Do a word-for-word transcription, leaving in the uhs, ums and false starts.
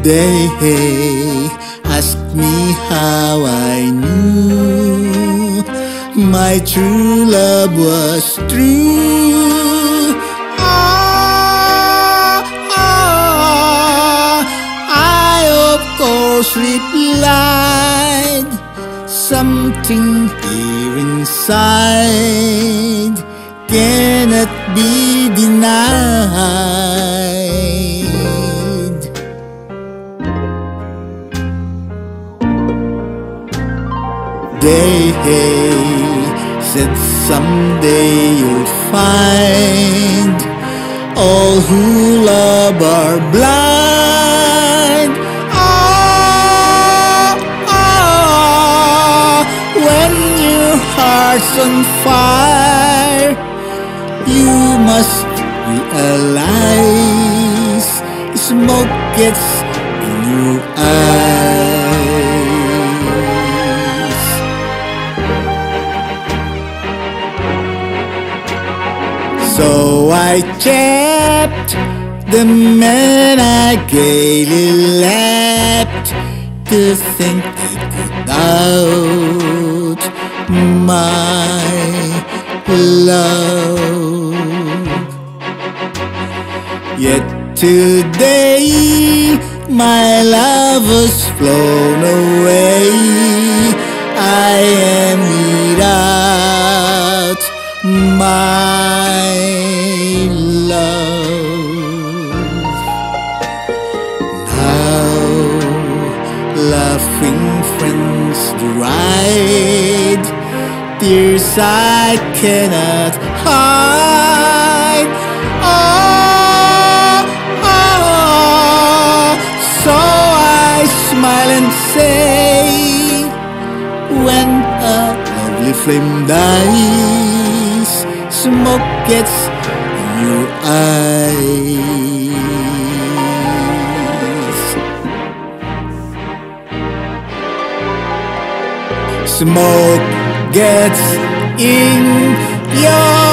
They ask me how I knew my true love was true. Ah, ah, I of course replied, something here inside cannot be denied. They said someday you'll find all who love are blind. Ah, ah, when your heart's on fire, you must realize smoke gets in your eyes. So I kept the man I gaily left to think I could doubt my love. Yet today my love has flown away. I am without my love. Now laughing friends deride, tears I cannot hide. Oh, oh, so I smile and say, when a lovely flame dies, smoke gets in your eyes. Smoke gets in your